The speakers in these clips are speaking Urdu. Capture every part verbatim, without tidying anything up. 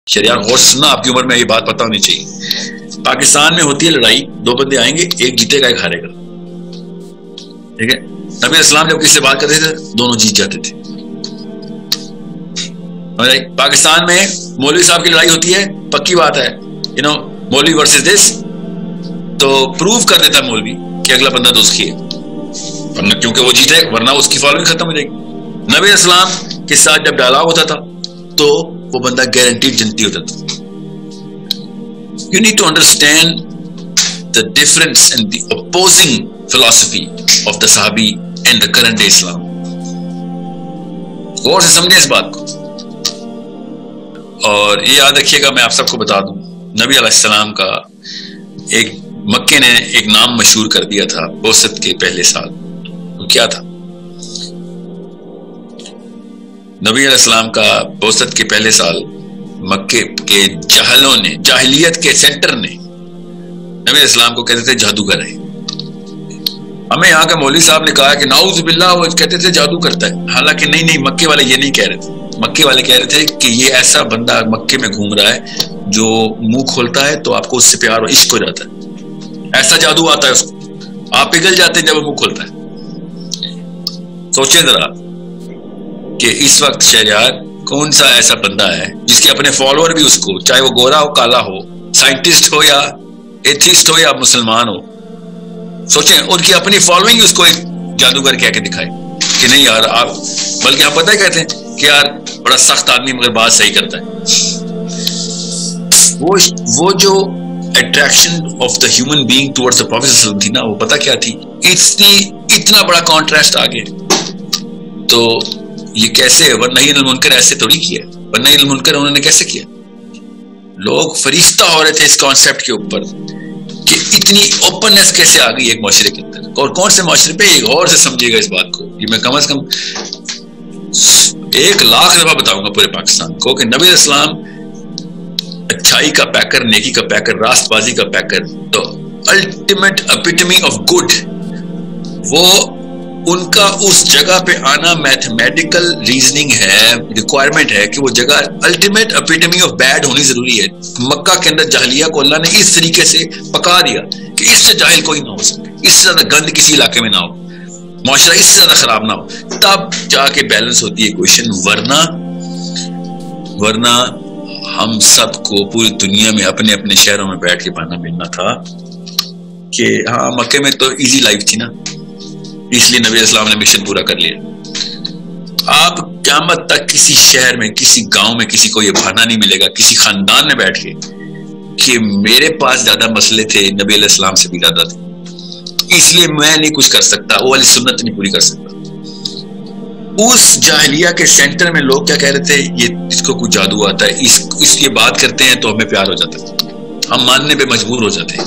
شریعت غور سے سننا، آپ کی عمر میں یہ بات پتہ ہونی چاہیے. پاکستان میں ہوتی ہے لڑائی، دو بندے آئیں گے، ایک جیتے گا ایک ہارے گا، ٹھیک ہے. نبی اسلام جب کسی سے بات کرتے تھے دونوں جیت جاتے تھے. پاکستان میں مولوی صاحب کی لڑائی ہوتی ہے، پکی بات ہے، یو نو مولوی ورسز دس، تو پروف کر دیتا مولوی کہ اگلا بندہ دوست ہے، کیونکہ وہ جیتے، ورنہ اس کی فالوئنگ ختم ہو جائے گی. نبی اسلام کے ساتھ جب ڈائلاگ ہوتا تھا تو وہ بندہ گارنٹیڈ جنتی ہوتا تھا. You need to understand the difference in the opposing philosophy of the Sahabi and the current day Islam. غور سے سمجھیں اس بات کو. اور یہ یاد رکھیے گا، میں آپ سب کو بتا دوں، نبی علیہ السلام کا ایک مکے نے ایک نام مشہور کر دیا تھا بعثت کے پہلے سال. وہ کیا تھا؟ نبی علیہ السلام کا بعثت کے پہلے سال مکے کے جاہلوں نے، جاہلیت کے سینٹر نے نبی علیہ السلام کو کہتے تھے جادوگر ہے. ہمیں یہاں کا مولوی صاحب نے کہا کہ نعوذ باللہ، وہ کہتے تھے جادو کرتا ہے. حالانکہ نہیں نہیں، مکے والے یہ نہیں کہہ رہے تھے. مکے والے کہہ رہے تھے کہ یہ ایسا بندہ مکے میں گھوم رہا ہے جو منہ کھولتا ہے تو آپ کو اس سے پیار و عشق ہو جاتا ہے، ایسا جادو آتا ہے اس کو، آپ پگھل جاتے ہیں جب وہ منہ کھولتا ہے. سوچیں ذرا کہ اس وقت شہریار کون سا ایسا بندہ ہے جس کے اپنے فالوور بھی اس کو، چاہے وہ گورا ہو کالا ہو، سائنٹسٹ ہو یا ایتھیسٹ ہو یا مسلمان ہو، سوچیں ان کی اپنی فالوئنگ اس کو ایک جادوگر کہہ کے دکھائے کہ نہیں یار آپ، بلکہ آپ پتہ کہتے ہیں کہ یار بڑا سخت آدمی مگر بات صحیح کرتا ہے. وہ وہ جو attraction of the human being towards the prophet صلی اللہ علیہ وسلم تھی نا، وہ پتہ کیا تھی؟ اتنی اتنا بڑا کانٹراسٹ آ گیا. تو یہ کیسے؟ ورنہی عن المنکر ایسے تھوڑی کیا، ورنہی عن المنکر انہوں نے کیسے کیا؟ لوگ فرشتہ ہو رہے تھے اس کانسیپٹ کے اوپر کہ اتنی اوپننس کیسے آ گئی ایک معاشرے کے اندر. اور کون سے معاشرے پہ؟ ایک غور سے سمجھیے گا اس بات کو، یہ میں کم از کم ایک لاکھ دفعہ بتاؤں گا پورے پاکستان کو کہ نبی اسلام اچھائی کا پیکر، نیکی کا پیکر، راست بازی کا پیکر، تو الٹیمیٹ اپیٹمی آف گڈ. وہ ان کا اس جگہ پہ آنا میتھمیٹیکل ریزننگ ہے، ریکوائرمنٹ ہے کہ وہ جگہ الٹیمیٹ اپیٹمی آف بیڈ ہونی ضروری ہے. مکہ کے اندر جاہلیہ کو اللہ نے اس طریقے سے پکا دیا کہ اس سے جاہل کوئی نہ ہو سکے، اس سے زیادہ گند کسی علاقے میں نہ ہو، معاشرہ اس سے زیادہ خراب نہ ہو، تب جا کے بیلنس ہوتی ہے کویشن. ورنہ ورنہ ہم سب کو پوری دنیا میں اپنے اپنے شہروں میں بیٹھ کے پانا ملنا تھا کہ ہاں مکے میں تو ایزی لائف تھی نا، اس لیے نبی اسلام نے مشن پورا کر لیا. آپ قیامت تک کسی شہر میں، کسی گاؤں میں کسی کو یہ بہانا نہیں ملے گا کسی خاندان میں بیٹھ کے کہ میرے پاس زیادہ مسئلے تھے، نبی علیہ السلام سے بھی زیادہ تھے، اس لیے میں نہیں کچھ کر سکتا، وہ والی سنت نہیں پوری کر سکتا. اس جاہلیہ کے سینٹر میں لوگ کیا کہہ رہے تھے؟ یہ اس کو کچھ جادو آتا ہے، اس اس کی بات کرتے ہیں تو ہمیں پیار ہو جاتا ہے، ہم ماننے پہ مجبور ہو جاتے ہیں.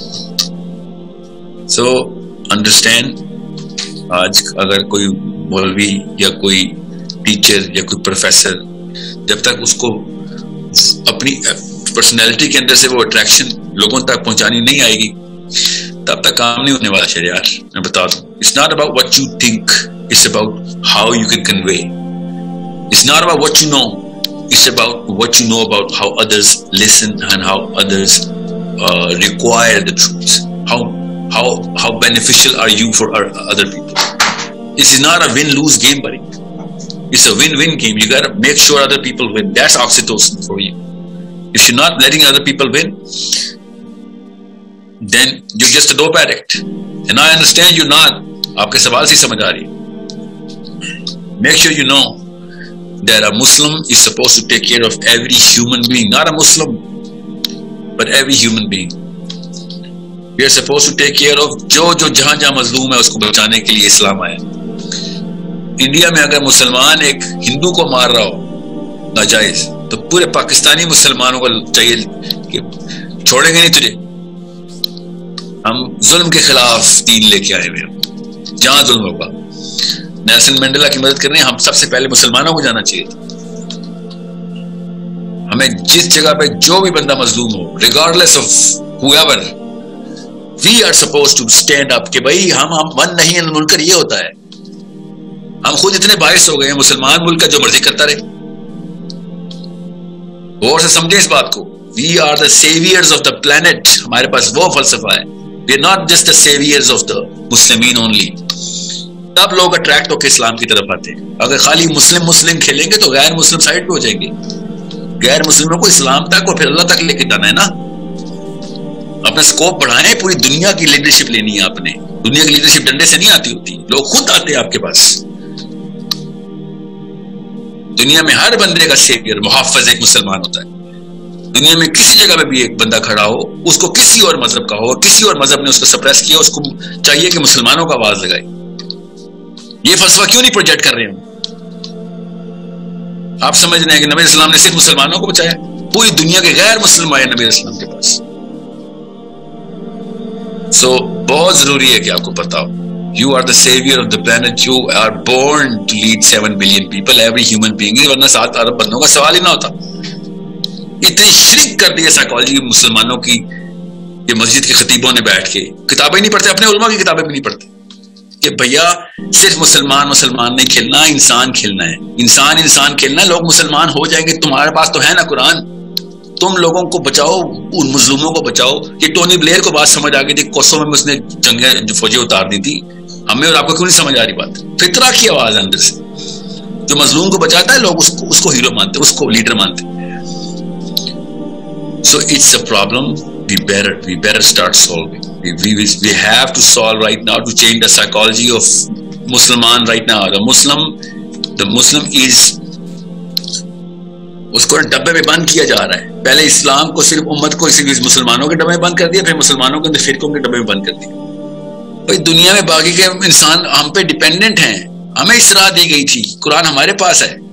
سو انڈرسٹینڈ، آج اگر کوئی مولوی یا کوئی ٹیچر یا کوئی پروفیسر جب تک اس کو اپنی پرسنالٹی کے اندر سے وہ اٹریکشن لوگوں تک پہنچانی نہیں آئے گی تب تک کام نہیں ہونے والا. شریعت میں بتا دوں، it's not about what you think, it's about how you can convey. It's not about what you know, it's about what you know about how others listen and how others uh, require the truth. How how how beneficial are you for other people? This is not a win-lose game, buddy. It's a win-win game. You got to make sure other people win. That's oxytocin for you. If you're not letting other people win, then you're just a dope addict. And I understand you're not. آپ کے سوال سے سمجھ آ رہی ہے. Make sure you know that a Muslim is supposed to take care of every human being. Not a Muslim, but every human being. We are supposed to take care of جو جو جہاں جہاں مظلوم ہے اس کو بچانے کے لیے اسلام آیا. انڈیا میں اگر مسلمان ایک ہندو کو مار رہا ہو ناجائز تو پورے پاکستانی مسلمانوں کو چاہیے کہ چھوڑیں گے نہیں تجھے. ہم ظلم کے خلاف دین لے کے آئے ہوئے ہیں، جہاں ظلم ہوگا. نیلسن منڈیلا کی مدد کرنے ہم سب سے پہلے مسلمانوں کو جانا چاہیے تھا. ہمیں جس جگہ پہ جو بھی بندہ مظلوم ہو، regardless of whoever, we are supposed to stand up کہ بھائی ہم ہم من نہیں عن المنکر. یہ ہوتا ہے ہم خود اتنے باعث ہو گئے ہیں مسلمان ملک کا جو مرضی کرتا رہے. غور سے سمجھیں اس بات کو. We are the saviours of the plant. ہمارے پاس وہ فلسفہ ہے. We are not just the saviours of the مسلمین اونلی. تب لوگ اٹریکٹ ہو کے اسلام کی طرف آتے ہیں. اگر خالی مسلم مسلم کھیلیں گے تو غیر مسلم سائڈ پہ ہو جائیں گے. غیر مسلموں کو اسلام تک اور پھر اللہ تک لے کے جانا ہے نا. اپنا سکوپ بڑھائیں. پوری دنیا کی لیڈرشپ لینی ہے آپ نے. دنیا کی لیڈرشپ ڈنڈے سے نہیں آتی ہوتی. لوگ خود آتے ہیں آپ کے پاس. دنیا میں ہر بندے کا سیویئر محافظ ایک مسلمان ہوتا ہے. دنیا میں کسی جگہ پہ بھی ایک بندہ کھڑا ہو, اس کو کسی اور مذہب کا ہو, کسی اور مذہب نے اس کو سپریس کیا, اس کو چاہیے کہ مسلمانوں کا آواز لگائے. یہ فلسفہ کیوں نہیں پروجیکٹ کر رہے ہم؟ آپ سمجھ رہے ہیں کہ نبی اسلام نے صرف مسلمانوں کو بچایا؟ پوری دنیا کے غیر مسلم آئے نبی اسلام کے پاس. سو so, بہت ضروری ہے کہ آپ کو پتا ہو, you are the savior of the planet. You are born to lead seven billion people. Every human being is. ورنہ سات ارب بندوں کا سوال ہی نہ ہوتا. اتنی شرک کر دی ہے سائیکالوجی مسلمانوں کی کہ مسجد کے خطیبوں نے بیٹھ کے کتابیں نہیں پڑھتے, اپنے علماء کی کتابیں بھی نہیں پڑھتے, کہ بھیا صرف مسلمان مسلمان نہیں کھیلنا, انسان کھیلنا ہے. انسان انسان کھیلنا ہے. لوگ مسلمان ہو جائیں گے. تمہارے پاس تو ہے نا قرآن. تم لوگوں کو بچاؤ, ان مظلوموں کو بچاؤ. یہ ٹونی بلیئر کو بات سمجھ آ گئی تھی, کوسو میں اس نے جنگیں جو فوجیں اتار دی تھی. ہمیں اور آپ کو کیوں نہیں سمجھ آ رہی بات؟ فطرہ کی آواز اندر سے. جو مظلوم کو بچاتا ہے لوگ اس کو اس کو ہیرو مانتے, اس کو لیڈر مانتے. So it's a problem we better we better start solving. We, we we have to solve right now to change the psychology of Musliman right now. The Muslim the Muslim is اس کو ڈبے میں بند کیا جا رہا ہے. پہلے اسلام کو صرف امت کو صرف مسلمانوں کے ڈبے میں بند کر دیا, پھر مسلمانوں کے اندر فرقوں کے ڈبے میں بند کر دیا. بھائی دنیا میں باقی کے انسان ہم پہ ڈیپینڈنٹ ہیں. ہمیں اصلاح دی گئی تھی, قرآن ہمارے پاس ہے.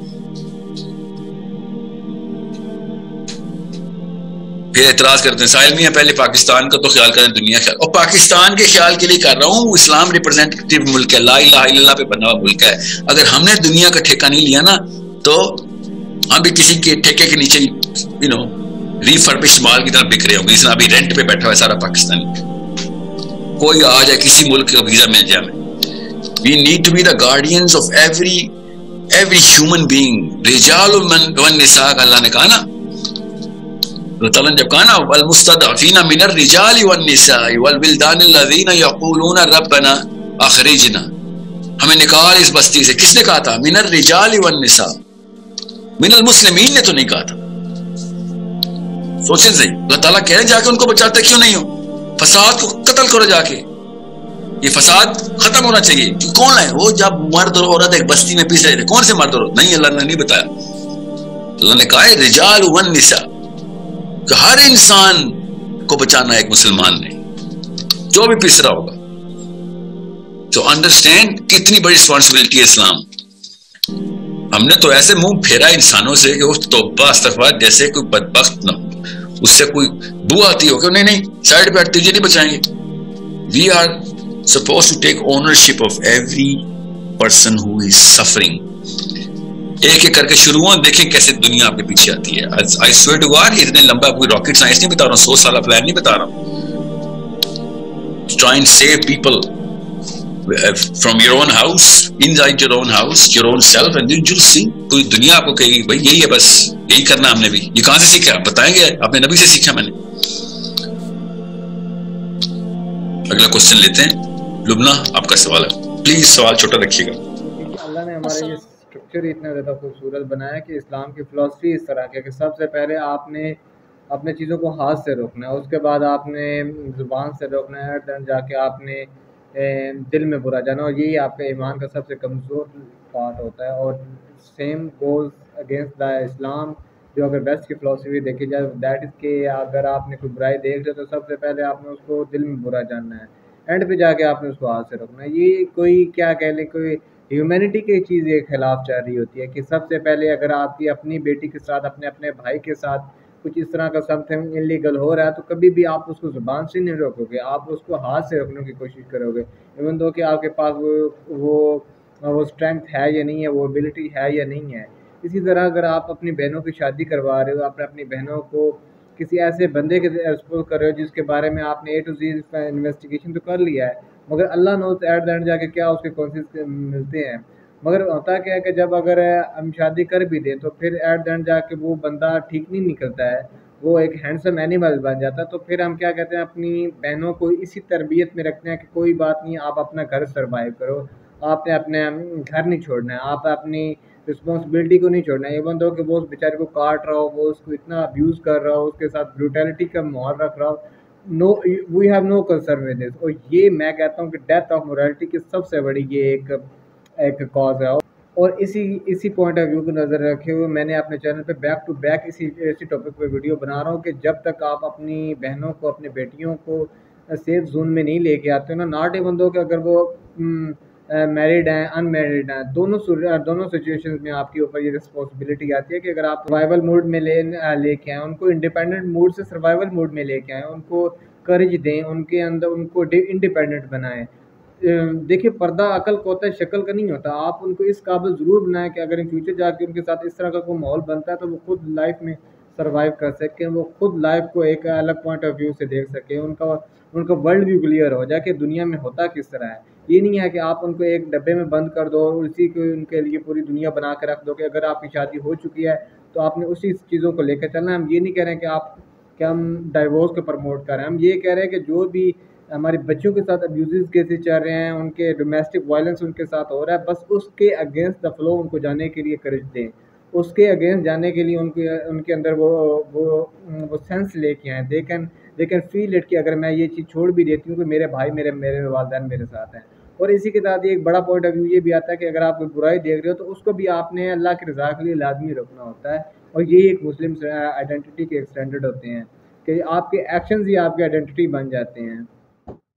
پھر اعتراض کرتے ہیں ساحل میاں پہلے پاکستان کا تو خیال کریں, دنیا خیال. اور پاکستان کے خیال کے لیے کر رہا ہوں. اسلام ریپرزینٹیو ملک ہے, لا الہ الا اللہ پہ بنا ہوا ملک ہے. اگر ہم نے دنیا کا ٹھیکہ نہیں لیا نا تو ہم بھی کسی کے ٹھیکے کے نیچے یو نو ریفربش مال کی طرح بک رہے ہوں گے. اس طرح ابھی رینٹ پہ بیٹھا ہوا ہے سارا پاکستانی. کوئی آ جائے کسی ملک کا ویزا مل جائے ہمیں. We need to be the guardians of every every human being. رجال والنساء کا اللہ نے کہا نا, اللہ تعالیٰ نے جب کہا نا والمستضعفین من الرجال والنساء والولدان الذین یقولون ربنا اخرجنا, ہمیں نکال اس بستی سے. کس نے کہا تھا؟ من الرجال والنساء. من المسلمین نے تو نہیں کہا تھا. سوچیں صحیح. اللہ تعالیٰ کہہ رہے جا کے ان کو بچاتے کیوں نہیں ہو؟ فساد کو قتل کرو جا کے. یہ فساد ختم ہونا چاہیے. کون ہے وہ؟ جب مرد اور عورت ایک بستی میں پیس رہے تھے. کون سے مرد اور عورت؟ نہیں, اللہ نے نہیں بتایا. اللہ نے کہا ہے رجال والنساء, کہ ہر انسان کو بچانا ہے ایک مسلمان نے, جو بھی پیس رہا ہوگا. تو انڈرسٹینڈ کتنی بڑی رسپانسبلٹی ہے اسلام. ہم نے تو ایسے منہ پھیرا انسانوں سے کہ وہ توبہ استغفار, جیسے کوئی بدبخت نہ اس سے کوئی بو آتی ہو کہ نہیں نہیں سائڈ پہ ہٹتے, نہیں بچائیں گے. We are suppose to take ownership of every person who is suffering. ایک ایک کر کے شروع ہوں, دیکھیں کیسے دنیا آپ کے پیچھے آتی ہے. I swear to God, اتنے لمبا کوئی راکٹ سائنس نہیں بتا رہا ہوں, سو سالہ پلان نہیں بتا رہا ہوں. Try and save people from your own house, inside your own house, your own self, and then you'll see. پوری دنیا آپ کو کہے گی بھائی یہی ہے, بس یہی کرنا ہم نے بھی. یہ کہاں سے سیکھا؟ بتائیں گے, اپنے نبی سے سیکھا میں نے. اگلا کوشچن لیتے ہیں. لبنا آپ کا سوال ہے, پلیز سوال چھوٹا رکھیے گا. اللہ نے ہمارے یہ اسٹرکچر اتنا زیادہ خوبصورت بنایا کہ اسلام کی فلاسفی اس طرح کی کہ سب سے پہلے آپ نے اپنے چیزوں کو ہاتھ سے روکنا ہے, اس کے بعد آپ نے زبان سے روکنا ہے, دین جا کے آپ نے دل میں برا جانا, اور یہی آپ کے ایمان کا سب سے کمزور پارٹ ہوتا ہے. اور same goes against the Islam, جو اگر بیسٹ کی فلاسفی دیکھی جائے دیٹ از کہ اگر آپ نے کوئی برائی دیکھ لیا تو سب سے پہلے آپ نے اس کو دل میں برا جاننا ہے, اینڈ پہ جا کے آپ نے اس کو ہاتھ سے روکنا ہے. یہ کوئی کیا کہہ لیں, کوئی ہیومینٹی کی چیز کے خلاف چل رہی ہوتی ہے کہ سب سے پہلے اگر آپ کی اپنی بیٹی کے ساتھ, اپنے اپنے بھائی کے ساتھ کچھ اس طرح کا سم تھنگ انلیگل ہو رہا ہے تو کبھی بھی آپ اس کو زبان سے نہیں روکو گے, آپ اس کو ہاتھ سے روکنے کی کوشش کرو گے, ایون دو کہ آپ کے پاس وہ وہ وہ اسٹرینتھ ہے یا نہیں ہے, وہ ایبلٹی ہے یا نہیں ہے. اسی طرح اگر آپ اپنی بہنوں کی شادی کروا رہے ہو, آپ نے اپنی بہنوں کو کسی ایسے بندے کے ایکسپوز کر رہے ہو جس کے بارے میں آپ نے اے ٹو زیڈ کا انویسٹیگیشن تو کر لیا ہے, مگر اللہ نوز ایٹ دا اینڈ جا کے کیا اس کے کانسیکوینسز ملتے ہیں. مگر ہوتا کیا ہے کہ جب اگر ہم شادی کر بھی دیں تو پھر ایٹ دا اینڈ جا کے وہ بندہ ٹھیک نہیں نکلتا ہے، وہ ایک ہینڈسم اینیمل بن جاتا ہے، تو پھر ہم کیا کہتے ہیں اپنی بہنوں کو اسی تربیت میں رکھتے ہیں کہ کوئی بات نہیں، آپ اپنا گھر سروائیو کرو، آپ نے اپنے گھر نہیں چھوڑنا ہے، آپ اپنی رسپانسبلٹی کو نہیں چھوڑنا ہے، ایون دو کہ وہ اس بیچارے کو کاٹ رہا ہو، وہ اس کو اتنا ابیوز کر رہا ہو، اس کے ساتھ بروٹیلٹی کا ماحول رکھ رہا ہو، no we have no concern with this. اور یہ میں کہتا ہوں کہ ڈیتھ آف مورالٹی کی سب سے بڑی یہ ایک ایک کاز ہے۔ اور اسی اسی پوائنٹ آف ویو کو نظر رکھے ہوئے میں نے اپنے چینل پہ بیک ٹو بیک اسی اسی ٹاپک پہ ویڈیو بنا رہا ہوں کہ جب تک آپ اپنی بہنوں کو، اپنی بیٹیوں کو سیف زون میں نہیں لے کے آتے نا، ناٹ ایون دو کہ اگر وہ میرڈ ہیں، ان میرڈ ہیں، دونوں دونوں سچویشنز میں آپ کے اوپر یہ رسپانسبلٹی آتی ہے کہ اگر آپ سروائیول موڈ میں لے لے کے آئیں، ان کو انڈیپینڈنٹ موڈ سے سروائیول موڈ میں لے کے آئیں، ان کو کرج دیں، ان کے اندر ان کو انڈیپینڈنٹ بنائیں۔ دیکھیے پردہ عقل کا ہوتا ہے، شکل کا نہیں ہوتا۔ آپ ان کو اس قابل ضرور بنائیں کہ اگر ان فیوچر جا کے ان کے ساتھ اس طرح کا کوئی ماحول بنتا ہے تو وہ خود لائف میں سروائیو کر سکیں، وہ خود لائف کو ایک الگ پوائنٹ آف ویو سے دیکھ سکیں، ان کا ان کا ورلڈ ویو کلیئر ہو جائے کہ دنیا میں ہوتا کس طرح ہے۔ یہ نہیں ہے کہ آپ ان کو ایک ڈبے میں بند کر دو اور اسی کو ان کے لیے پوری دنیا بنا کے رکھ دو کہ اگر آپ کی شادی ہو چکی ہے تو آپ نے اسی چیزوں کو لے کے چلنا ہے۔ ہم یہ نہیں کہہ رہے ہیں کہ آپ کہ ہم ڈائیورس کو پروموٹ کر رہے ہیں، ہم یہ کہہ رہے ہیں کہ جو بھی ہمارے بچوں کے ساتھ ابیوزز کیسز چل رہے ہیں، ان کے ڈومیسٹک وائلنس ان کے ساتھ ہو رہا ہے، بس اس کے اگینسٹ دا فلو ان کو جانے کے لیے کرج دیں، اس کے اگینسٹ جانے کے لیے ان کے ان کے اندر وہ وہ وہ سینس لے کے آئیں، they can they can feel it کہ اگر میں یہ چیز چھوڑ بھی دیتی ہوں کہ میرے بھائی میرے میرے والدین میرے ساتھ ہیں۔ اور اسی کے ساتھ ایک بڑا پوائنٹ آف ویو یہ بھی آتا ہے کہ اگر آپ کوئی برائی دیکھ رہے ہو تو اس کو بھی آپ نے اللہ کی رضا کے لیے لازمی روکنا ہوتا ہے، اور یہی ایک مسلم آئیڈینٹی کے ایک اسٹینڈرڈ ہوتے ہیں کہ آپ کے ایکشنز ہی آپ کی آئیڈینٹی بن جاتے ہیں۔